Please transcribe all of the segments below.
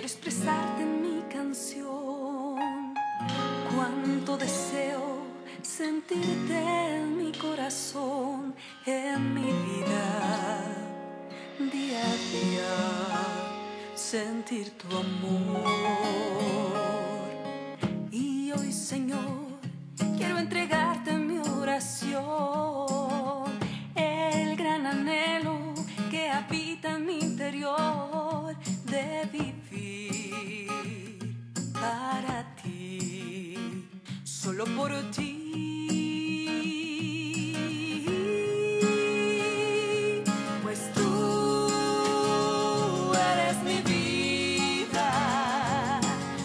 expresarte en mi canción. Cuánto deseo sentirte en mi corazón, en mi vida, día a día, sentir tu amor. Y hoy, Señor, quiero entregarte mi oración, el gran anhelo que habita en mi interior de vivir para ti, solo por ti. Pues tú eres mi vida,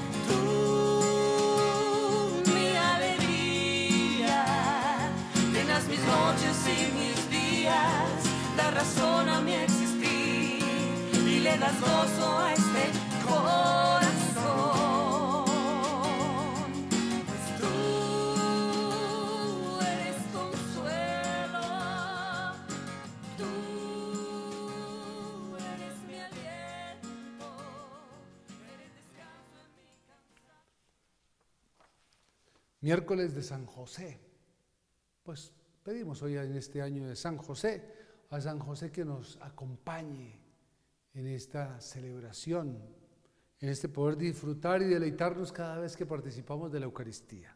tú mi alegría, llenas mis noches y mis días, da razón a mi existir y le das gozo a este corazón. Pues tú eres consuelo, tú eres mi aliento, eres descanso en mi cansancio. Miércoles de San José. Pues pedimos hoy en este año de San José, a San José que nos acompañe en esta celebración, en este poder disfrutar y deleitarnos cada vez que participamos de la Eucaristía.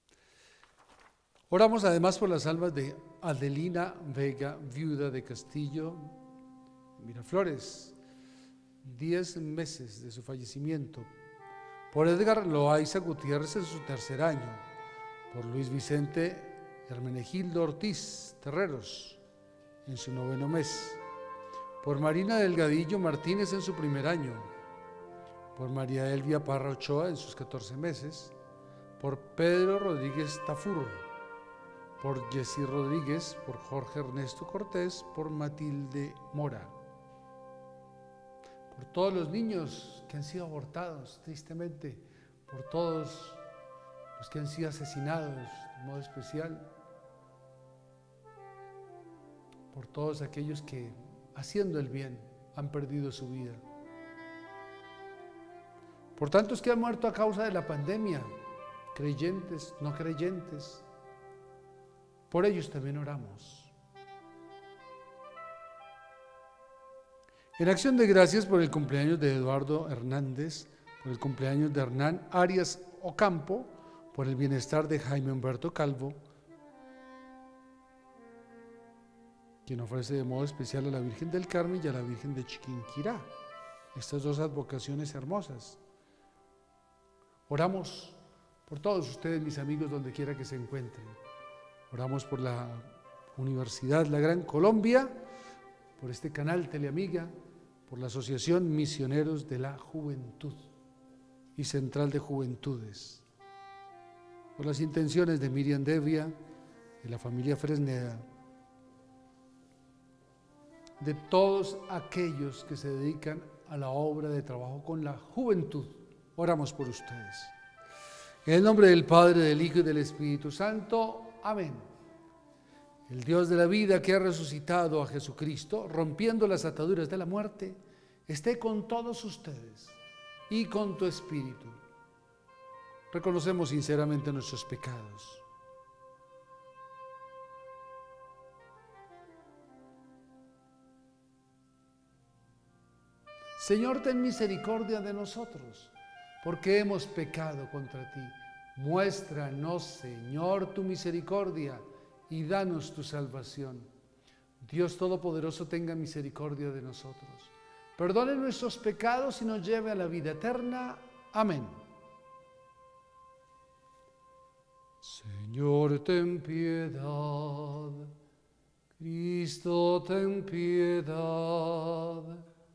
Oramos además por las almas de Adelina Vega, viuda de Castillo, Miraflores, 10 meses de su fallecimiento, por Edgar Loaiza Gutiérrez en su 3er año, por Luis Vicente Hermenegildo Ortiz Terreros en su 9º mes, por Marina Delgadillo Martínez en su 1er año, por María Elvia Parra Ochoa en sus 14 meses, por Pedro Rodríguez Tafur, por Jessy Rodríguez, por Jorge Ernesto Cortés, por Matilde Mora, por todos los niños que han sido abortados, tristemente, por todos los que han sido asesinados de modo especial, por todos aquellos que, haciendo el bien, han perdido su vida, por tantos que han muerto a causa de la pandemia, creyentes, no creyentes, por ellos también oramos. En acción de gracias por el cumpleaños de Eduardo Hernández, por el cumpleaños de Hernán Arias Ocampo, por el bienestar de Jaime Humberto Calvo, quien ofrece de modo especial a la Virgen del Carmen y a la Virgen de Chiquinquirá, estas dos advocaciones hermosas. Oramos por todos ustedes, mis amigos, donde quiera que se encuentren. Oramos por la Universidad La Gran Colombia, por este canal Teleamiga, por la Asociación Misioneros de la Juventud y Central de Juventudes, por las intenciones de Miriam Devia, de la familia Fresneda, de todos aquellos que se dedican a la obra de trabajo con la juventud. Oramos por ustedes. En el nombre del Padre, del Hijo y del Espíritu Santo. Amén. El Dios de la vida, que ha resucitado a Jesucristo, rompiendo las ataduras de la muerte, esté con todos ustedes y con tu espíritu. Reconocemos sinceramente nuestros pecados. Señor, ten misericordia de nosotros, porque hemos pecado contra ti. Muéstranos, Señor, tu misericordia y danos tu salvación. Dios Todopoderoso, tenga misericordia de nosotros. Perdone nuestros pecados y nos lleve a la vida eterna. Amén. Señor, ten piedad. Cristo, ten piedad.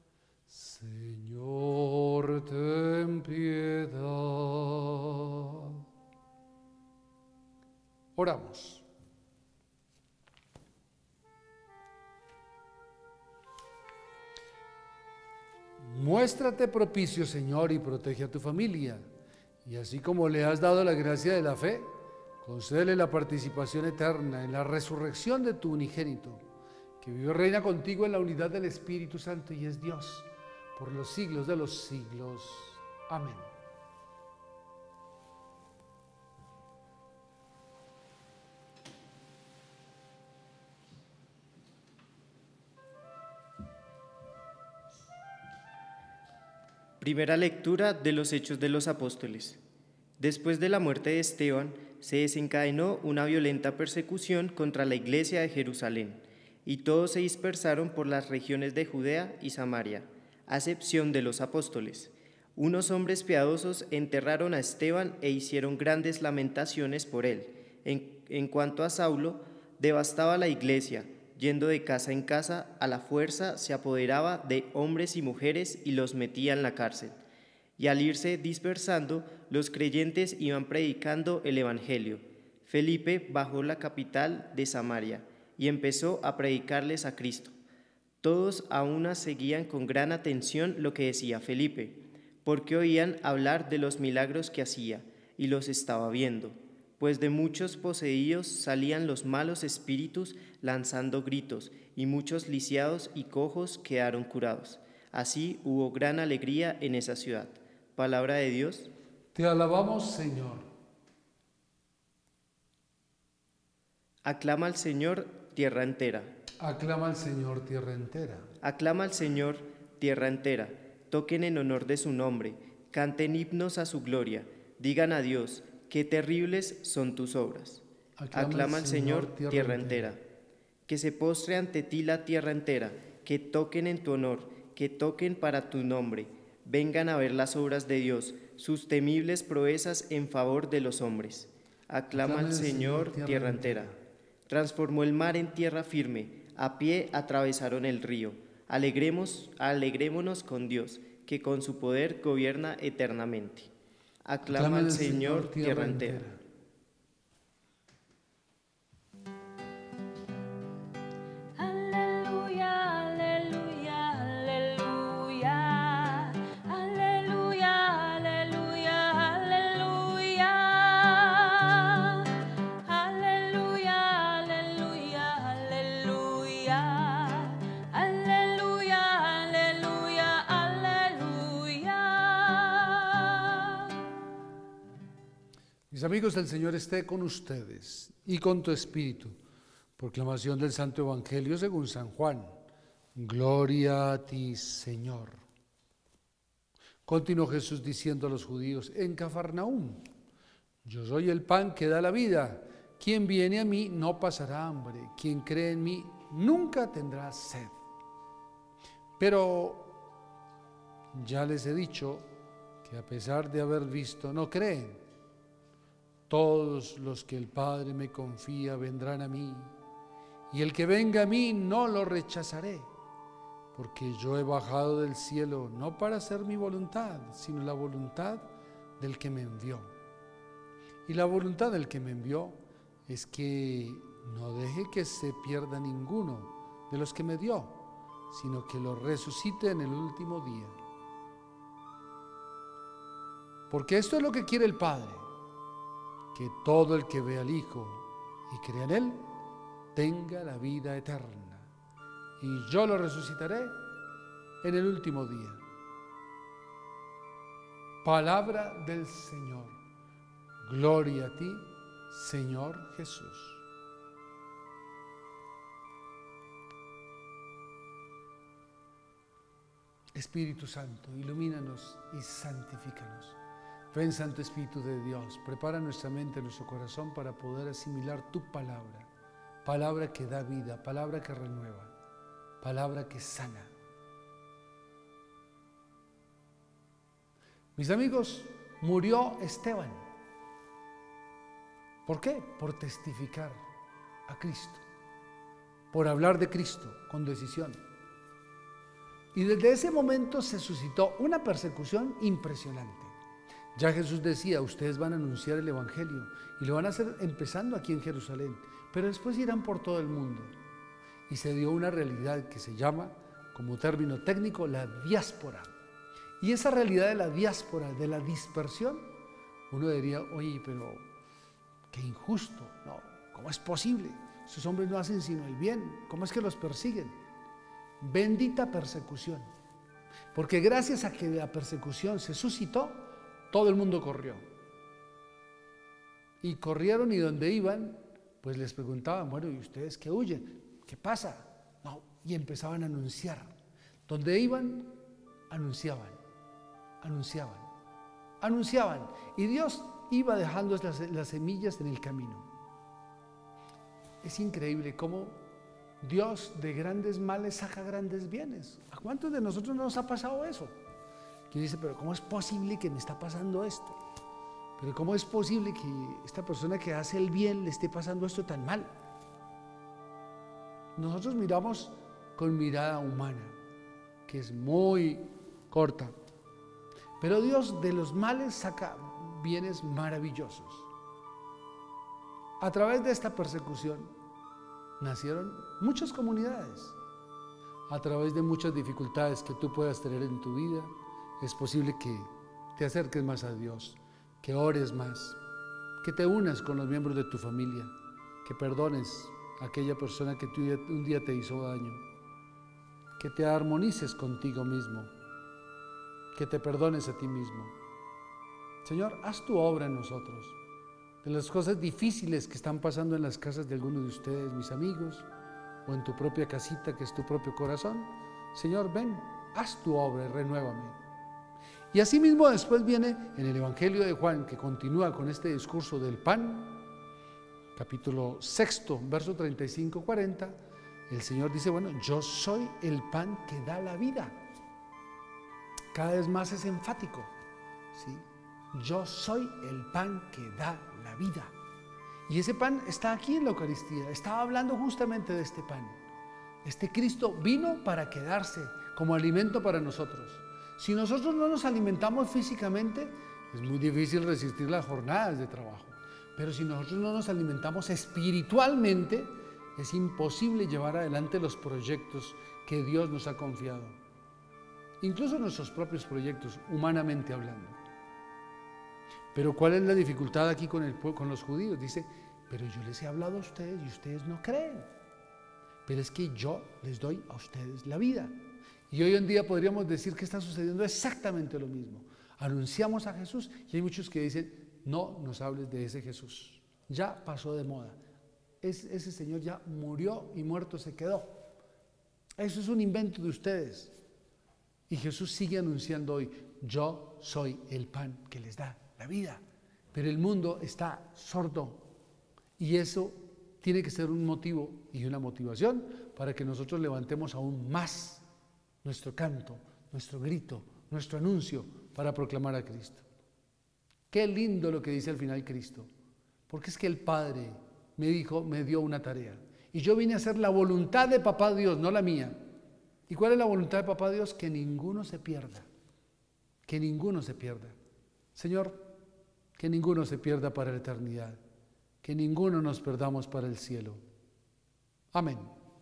Señor, ten piedad. Oramos. Muéstrate propicio, Señor, y protege a tu familia. Y así como le has dado la gracia de la fe, concédele la participación eterna en la resurrección de tu unigénito, que vive y reina contigo en la unidad del Espíritu Santo y es Dios por los siglos de los siglos. Amén. Primera lectura de los Hechos de los Apóstoles. Después de la muerte de Esteban, se desencadenó una violenta persecución contra la iglesia de Jerusalén, y todos se dispersaron por las regiones de Judea y Samaria, a excepción de los apóstoles. Unos hombres piadosos enterraron a Esteban e hicieron grandes lamentaciones por él. En cuanto a Saulo, devastaba la iglesia, yendo de casa en casa, a la fuerza se apoderaba de hombres y mujeres y los metía en la cárcel. Y al irse dispersando, los creyentes iban predicando el evangelio. Felipe bajó la capital de Samaria y empezó a predicarles a Cristo. Todos a una seguían con gran atención lo que decía Felipe, porque oían hablar de los milagros que hacía y los estaba viendo. Pues de muchos poseídos salían los malos espíritus lanzando gritos, y muchos lisiados y cojos quedaron curados. Así hubo gran alegría en esa ciudad. Palabra de Dios. Te alabamos, Señor. Aclama al Señor, tierra entera. Aclama al Señor, tierra entera. Aclama al Señor, tierra entera. Toquen en honor de su nombre, canten himnos a su gloria, digan a Dios, qué terribles son tus obras. Aclama al Señor, tierra entera. Que se postre ante ti la tierra entera, que toquen en tu honor, que toquen para tu nombre. Vengan a ver las obras de Dios, sus temibles proezas en favor de los hombres. Aclama al Señor, tierra entera. Transformó el mar en tierra firme, a pie atravesaron el río. Alegrémonos con Dios, que con su poder gobierna eternamente. Aclama al Señor, tierra entera. Aleluya, aleluya, aleluya. Aleluya, aleluya, aleluya. Aleluya, aleluya, aleluya. Aleluya, aleluya, aleluya. Mis amigos, el Señor esté con ustedes y con tu espíritu. Proclamación del Santo Evangelio según San Juan. Gloria a ti, Señor. Continuó Jesús diciendo a los judíos en Cafarnaúm: yo soy el pan que da la vida. Quien viene a mí no pasará hambre. Quien cree en mí nunca tendrá sed. Pero ya les he dicho que a pesar de haber visto, no creen. Todos los que el Padre me confía vendrán a mí, y el que venga a mí no lo rechazaré, porque yo he bajado del cielo no para hacer mi voluntad, sino la voluntad del que me envió. Y la voluntad del que me envió es que no deje que se pierda ninguno de los que me dio, sino que lo resucite en el último día. Porque esto es lo que quiere el Padre, que todo el que ve al Hijo y crea en Él tenga la vida eterna, y yo lo resucitaré en el último día. Palabra del Señor. Gloria a ti, Señor Jesús. Espíritu Santo, ilumínanos y santifícanos. Ven, Santo Espíritu de Dios, prepara nuestra mente, nuestro corazón para poder asimilar tu palabra. Palabra que da vida, palabra que renueva, palabra que sana. Mis amigos, murió Esteban. ¿Por qué? Por testificar a Cristo, por hablar de Cristo con decisión. Y desde ese momento se suscitó una persecución impresionante. Ya Jesús decía, ustedes van a anunciar el Evangelio y lo van a hacer empezando aquí en Jerusalén, pero después irán por todo el mundo. Y se dio una realidad que se llama, como término técnico, la diáspora. Y esa realidad de la diáspora, de la dispersión, uno diría, oye, pero qué injusto, no, ¿cómo es posible? Esos hombres no hacen sino el bien, ¿cómo es que los persiguen? Bendita persecución, porque gracias a que la persecución se suscitó, todo el mundo corrió. Y corrieron y donde iban, pues les preguntaban, bueno, ¿y ustedes qué huyen? ¿Qué pasa? No, y empezaban a anunciar. Donde iban, anunciaban. Y Dios iba dejando las semillas en el camino. Es increíble cómo Dios de grandes males saca grandes bienes. ¿A cuántos de nosotros nos ha pasado eso? Que dice, pero ¿cómo es posible que me está pasando esto? Pero ¿cómo es posible que esta persona que hace el bien le esté pasando esto tan mal? Nosotros miramos con mirada humana, que es muy corta. Pero Dios de los males saca bienes maravillosos. A través de esta persecución nacieron muchas comunidades. A través de muchas dificultades que tú puedas tener en tu vida, es posible que te acerques más a Dios, que ores más, que te unas con los miembros de tu familia, que perdones a aquella persona que un día te hizo daño, que te armonices contigo mismo, que te perdones a ti mismo. Señor, haz tu obra en nosotros. De las cosas difíciles que están pasando en las casas de algunos de ustedes, mis amigos, o en tu propia casita, que es tu propio corazón, Señor, ven, haz tu obra y renuévame. Y así mismo después viene en el Evangelio de Juan, que continúa con este discurso del pan, capítulo 6, verso 35-40, el Señor dice, bueno, yo soy el pan que da la vida. Cada vez más es enfático, ¿sí? Yo soy el pan que da la vida. Y ese pan está aquí en la Eucaristía. Estaba hablando justamente de este pan. Este Cristo vino para quedarse como alimento para nosotros. Si nosotros no nos alimentamos físicamente, es muy difícil resistir las jornadas de trabajo. Pero si nosotros no nos alimentamos espiritualmente, es imposible llevar adelante los proyectos que Dios nos ha confiado. Incluso nuestros propios proyectos, humanamente hablando. Pero ¿cuál es la dificultad aquí con los judíos? Dice, pero yo les he hablado a ustedes y ustedes no creen. Pero es que yo les doy a ustedes la vida. Y hoy en día podríamos decir que está sucediendo exactamente lo mismo. Anunciamos a Jesús y hay muchos que dicen, no nos hables de ese Jesús. Ya pasó de moda. Ese Señor ya murió y muerto se quedó. Eso es un invento de ustedes. Y Jesús sigue anunciando hoy, yo soy el pan que les da la vida. Pero el mundo está sordo. Y eso tiene que ser un motivo y una motivación para que nosotros levantemos aún más nuestro canto, nuestro grito, nuestro anuncio para proclamar a Cristo. Qué lindo lo que dice al final Cristo, porque es que el Padre me dio una tarea y yo vine a hacer la voluntad de Papá Dios, no la mía. ¿Y cuál es la voluntad de Papá Dios? Que ninguno se pierda, que ninguno se pierda. Señor, que ninguno se pierda para la eternidad, que ninguno nos perdamos para el cielo. Amén.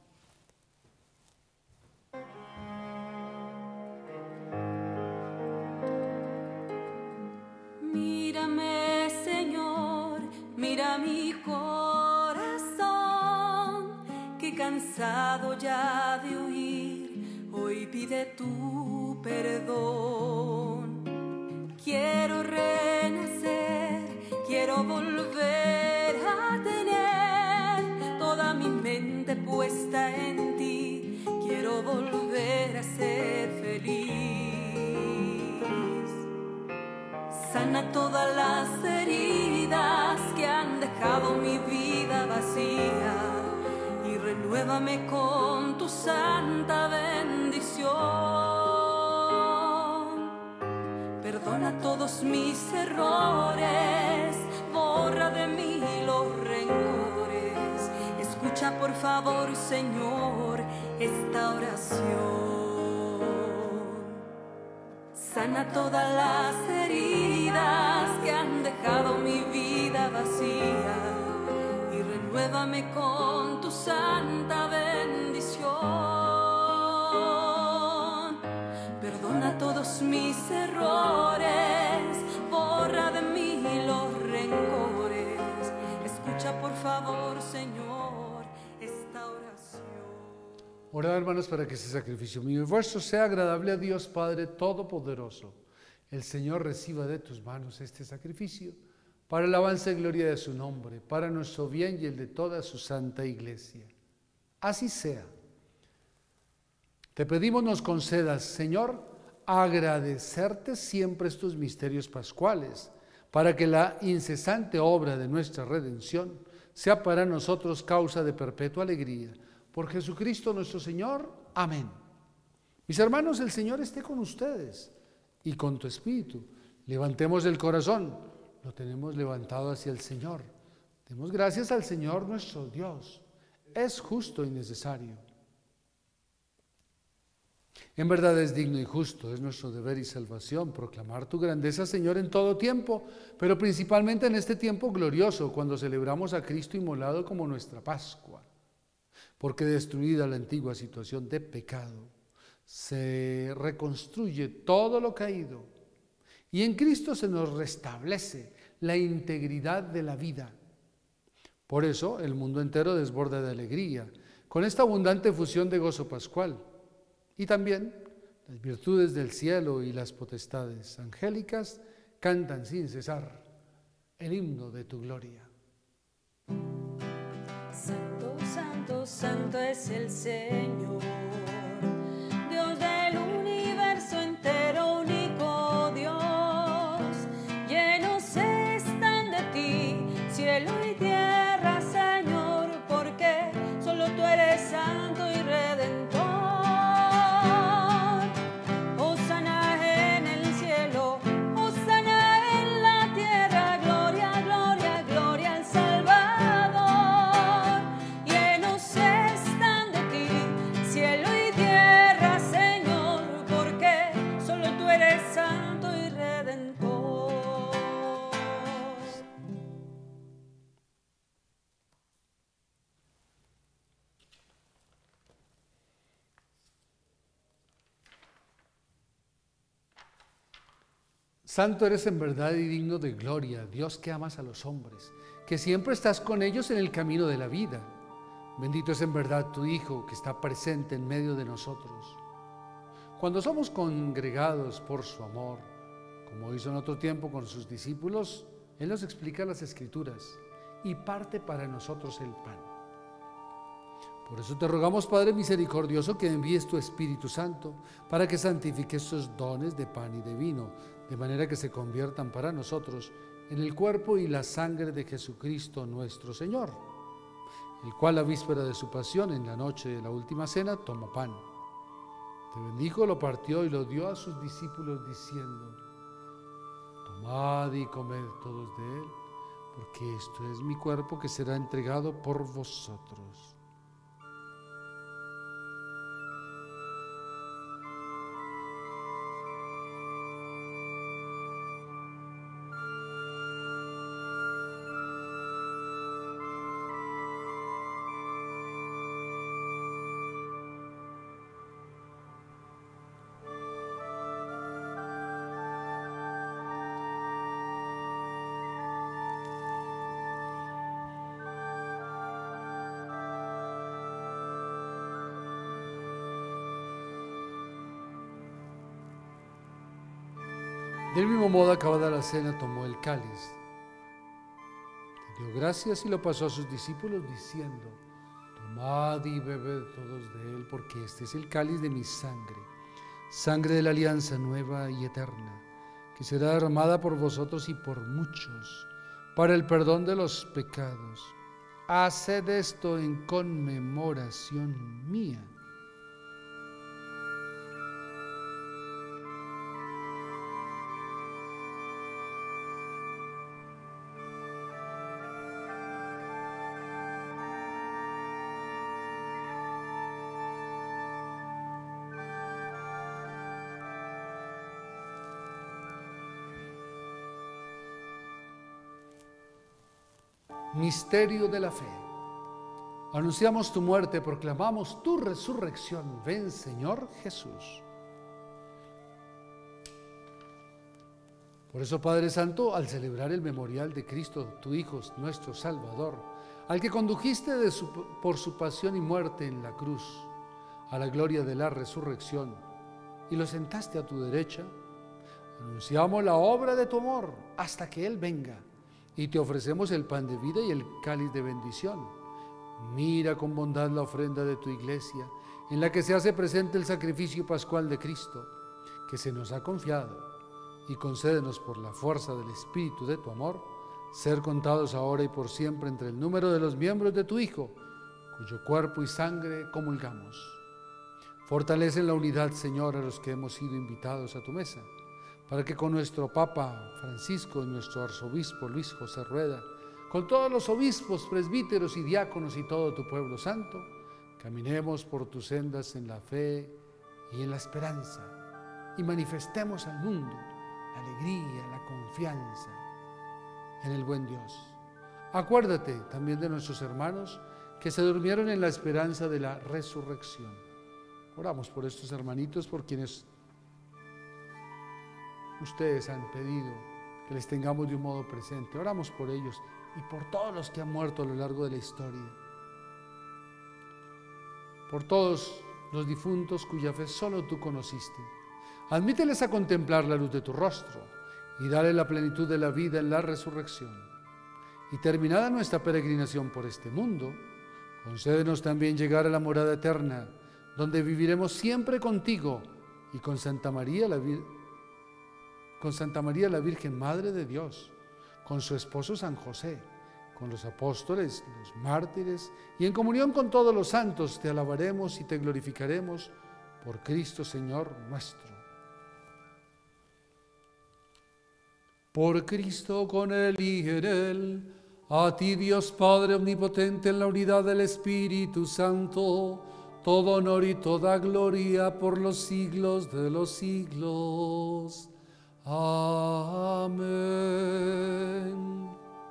Mírame, Señor, mira mi corazón, que cansado ya de huir, hoy pide tu perdón. Quiero renacer, quiero volver a tener toda mi mente puesta en ti, quiero volver a ser feliz. Sana todas las heridas que han dejado mi vida vacía y renuévame con tu santa bendición. Perdona todos mis errores, borra de mí los rencores. Escucha por favor, Señor, esta oración. Sana todas las heridas que han dejado mi vida vacía y renuévame con tu santa bendición. Perdona todos mis errores, borra de mí los rencores. Escucha por favor, Señor, esta oración. Orad, hermanos, para que este sacrificio mío y vuestro sea agradable a Dios Padre Todopoderoso. El Señor reciba de tus manos este sacrificio para el avance y gloria de su nombre, para nuestro bien y el de toda su santa iglesia. Así sea. Te pedimos nos concedas, Señor, agradecerte siempre estos misterios pascuales, para que la incesante obra de nuestra redención sea para nosotros causa de perpetua alegría. Por Jesucristo nuestro Señor. Amén. Mis hermanos, el Señor esté con ustedes y con tu espíritu. Levantemos el corazón, lo tenemos levantado hacia el Señor. Demos gracias al Señor nuestro Dios. Es justo y necesario. En verdad es digno y justo, es nuestro deber y salvación proclamar tu grandeza, Señor, en todo tiempo, pero principalmente en este tiempo glorioso, cuando celebramos a Cristo inmolado como nuestra Pascua. Porque destruida la antigua situación de pecado, se reconstruye todo lo caído y en Cristo se nos restablece la integridad de la vida. Por eso el mundo entero desborda de alegría con esta abundante fusión de gozo pascual. Y también las virtudes del cielo y las potestades angélicas cantan sin cesar el himno de tu gloria. Santo, santo, santo es el Señor, Dios del universo entero, único Dios. Llenos están de ti, cielo y tierra, Señor, porque solo tú eres santo y redentor. Santo eres en verdad y digno de gloria, Dios que amas a los hombres, que siempre estás con ellos en el camino de la vida. Bendito es en verdad tu Hijo que está presente en medio de nosotros. Cuando somos congregados por su amor, como hizo en otro tiempo con sus discípulos, Él nos explica las Escrituras y parte para nosotros el pan. Por eso te rogamos, Padre misericordioso, que envíes tu Espíritu Santo para que santifique estos dones de pan y de vino, de manera que se conviertan para nosotros en el cuerpo y la sangre de Jesucristo nuestro Señor, el cual, la víspera de su pasión, en la noche de la última cena, tomó pan. Te bendijo, lo partió y lo dio a sus discípulos diciendo: tomad y comed todos de él, porque esto es mi cuerpo que será entregado por vosotros. Del mismo modo, acabada la cena, tomó el cáliz, dio gracias y lo pasó a sus discípulos diciendo: tomad y bebed todos de él, porque este es el cáliz de mi sangre, sangre de la alianza nueva y eterna, que será derramada por vosotros y por muchos para el perdón de los pecados. Haced esto en conmemoración mía. Misterio de la fe. Anunciamos tu muerte, proclamamos tu resurrección. Ven, Señor Jesús. Por eso, Padre Santo, al celebrar el memorial de Cristo, tu Hijo, nuestro Salvador, al que condujiste por su pasión y muerte en la cruz, a la gloria de la resurrección, y lo sentaste a tu derecha, a Anunciamos la obra de tu amor hasta que Él venga y te ofrecemos el pan de vida y el cáliz de bendición. Mira con bondad la ofrenda de tu iglesia, en la que se hace presente el sacrificio pascual de Cristo, que se nos ha confiado, y concédenos por la fuerza del Espíritu de tu amor, ser contados ahora y por siempre entre el número de los miembros de tu Hijo, cuyo cuerpo y sangre comulgamos. Fortalece en la unidad, Señor, a los que hemos sido invitados a tu mesa, para que con nuestro Papa Francisco y nuestro Arzobispo Luis José Rueda, con todos los obispos, presbíteros y diáconos y todo tu pueblo santo, caminemos por tus sendas en la fe y en la esperanza, y manifestemos al mundo la alegría, la confianza en el buen Dios. Acuérdate también de nuestros hermanos que se durmieron en la esperanza de la resurrección. Oramos por estos hermanitos, por quienes ustedes han pedido que les tengamos de un modo presente. Oramos por ellos y por todos los que han muerto a lo largo de la historia. Por todos los difuntos cuya fe solo tú conociste. Admíteles a contemplar la luz de tu rostro y dale la plenitud de la vida en la resurrección. Y terminada nuestra peregrinación por este mundo, concédenos también llegar a la morada eterna, donde viviremos siempre contigo y con Santa María la Virgen Madre de Dios, con su esposo San José, con los apóstoles, los mártires, y en comunión con todos los santos te alabaremos y te glorificaremos por Cristo Señor nuestro. Por Cristo, con Él y en Él, a ti Dios Padre omnipotente en la unidad del Espíritu Santo, todo honor y toda gloria por los siglos de los siglos. Amén.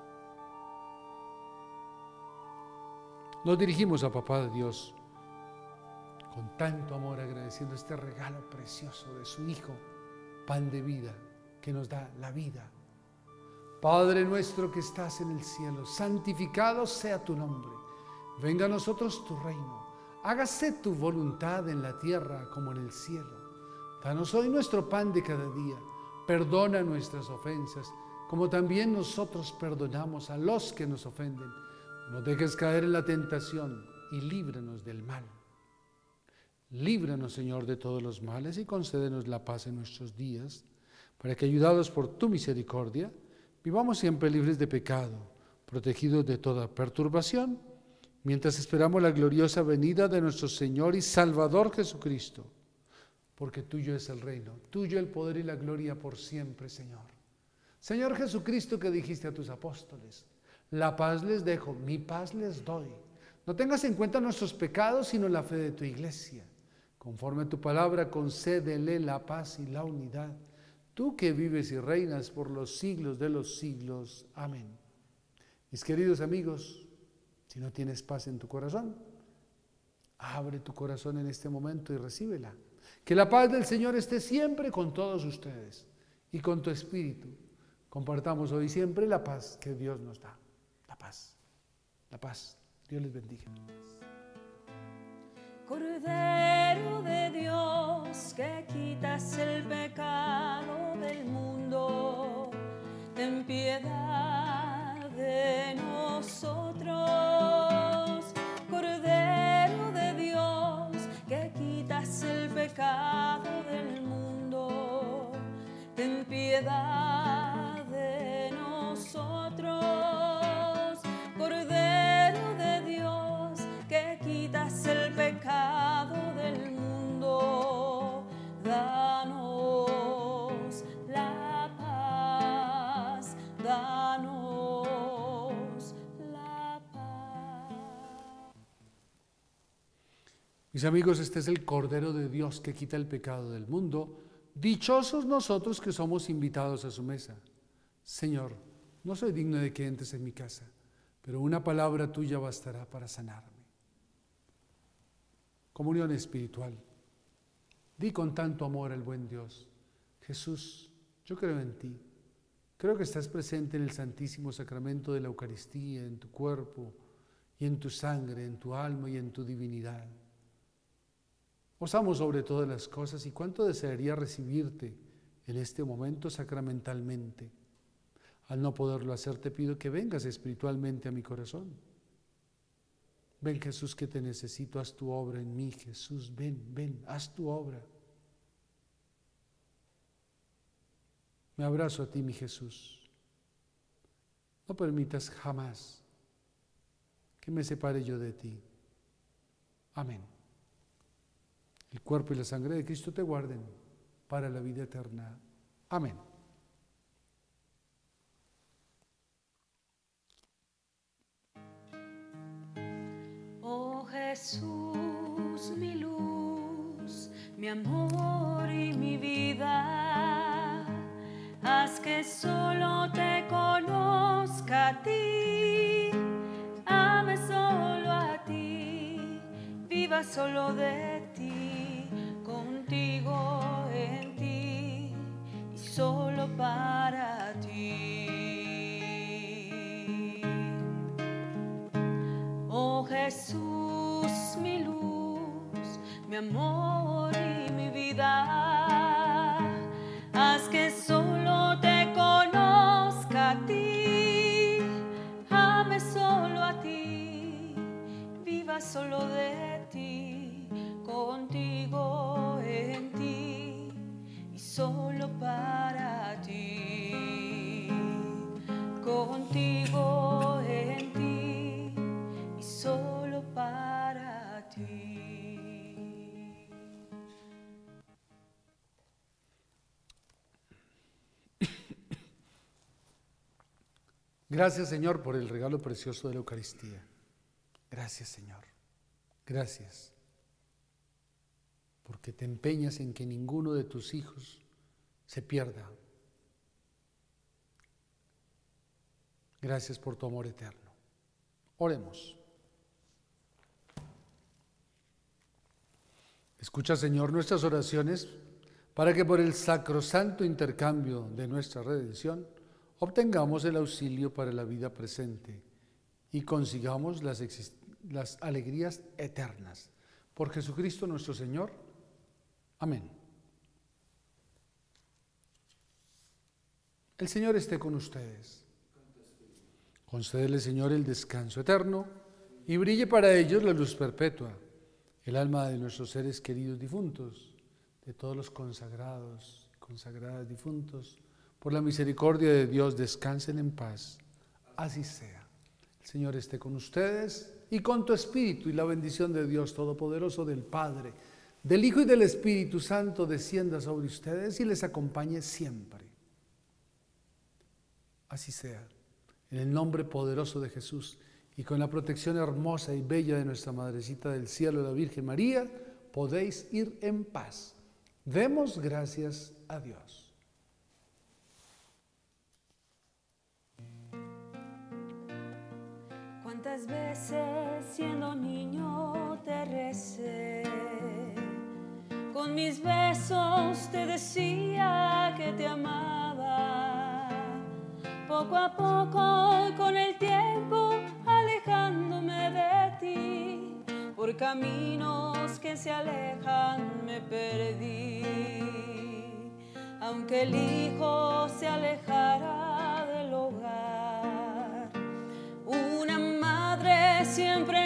Nos dirigimos a Papá Dios con tanto amor, agradeciendo este regalo precioso de su Hijo, pan de vida, que nos da la vida. Padre nuestro que estás en el cielo, santificado sea tu nombre. Venga a nosotros tu reino. Hágase tu voluntad en la tierra como en el cielo. Danos hoy nuestro pan de cada día. Perdona nuestras ofensas, como también nosotros perdonamos a los que nos ofenden. No dejes caer en la tentación y líbranos del mal. Líbranos, Señor, de todos los males y concédenos la paz en nuestros días, para que, ayudados por tu misericordia, vivamos siempre libres de pecado, protegidos de toda perturbación, mientras esperamos la gloriosa venida de nuestro Señor y Salvador Jesucristo. Porque tuyo es el reino, tuyo el poder y la gloria por siempre, Señor. Señor Jesucristo, que dijiste a tus apóstoles: la paz les dejo, mi paz les doy. No tengas en cuenta nuestros pecados, sino la fe de tu iglesia. Conforme a tu palabra, concédele la paz y la unidad. Tú que vives y reinas por los siglos de los siglos. Amén. Mis queridos amigos, si no tienes paz en tu corazón, abre tu corazón en este momento y recíbela. Que la paz del Señor esté siempre con todos ustedes y con tu espíritu. Compartamos hoy siempre la paz que Dios nos da. La paz. La paz. Dios les bendiga. Cordero de Dios, que quitas el pecado del mundo, ten piedad de nosotros. Cordero de Dios, que quitas el pecado del mundo, ten piedad de nosotros. Cordero de Dios, que quitas el pecado del mundo, danos la paz, danos la paz. Mis amigos, este es el Cordero de Dios que quita el pecado del mundo. Dichosos nosotros que somos invitados a su mesa. Señor, no soy digno de que entres en mi casa, pero una palabra tuya bastará para sanarme. Comunión espiritual. Di con tanto amor al buen Dios: Jesús, yo creo en ti. Creo que estás presente en el Santísimo Sacramento de la Eucaristía, en tu cuerpo y en tu sangre, en tu alma y en tu divinidad. Os amo sobre todas las cosas y cuánto desearía recibirte en este momento sacramentalmente. Al no poderlo hacer, te pido que vengas espiritualmente a mi corazón. Ven, Jesús, que te necesito, haz tu obra en mí. Jesús, ven, haz tu obra. Me abrazo a ti, mi Jesús. No permitas jamás que me separe yo de ti. Amén. El cuerpo y la sangre de Cristo te guarden para la vida eterna. Amén. Oh Jesús, mi luz, mi amor y mi vida, haz que solo te conozca a ti, ame solo a ti, viva solo de ti, contigo en ti y solo para ti. Oh Jesús, mi luz, mi amor y mi vida, haz que solo te conozca a ti, ame solo a ti, viva solo de ti, contigo en ti y solo para ti, contigo en ti y solo para ti. Gracias, Señor, por el regalo precioso de la Eucaristía. Gracias, Señor. Gracias. Porque te empeñas en que ninguno de tus hijos se pierda. Gracias por tu amor eterno. Oremos. Escucha, Señor, nuestras oraciones para que por el sacrosanto intercambio de nuestra redención obtengamos el auxilio para la vida presente y consigamos las alegrías eternas. Por Jesucristo nuestro Señor. Amén. El Señor esté con ustedes. Concédele, Señor, el descanso eterno y brille para ellos la luz perpetua. El alma de nuestros seres queridos difuntos, de todos los consagrados y consagradas difuntos, por la misericordia de Dios, descansen en paz. Así sea. El Señor esté con ustedes y con tu espíritu, y la bendición de Dios Todopoderoso, del Padre, del Hijo y del Espíritu Santo descienda sobre ustedes y les acompañe siempre. Así sea. En el nombre poderoso de Jesús y con la protección hermosa y bella de nuestra Madrecita del Cielo, la Virgen María, podéis ir en paz. Demos gracias a Dios. Cuántas veces siendo niño te recé, con mis besos te decía que te amaba, poco a poco y con el tiempo alejándome de ti, por caminos que se alejan me perdí, aunque el hijo se alejara del hogar, una madre siempre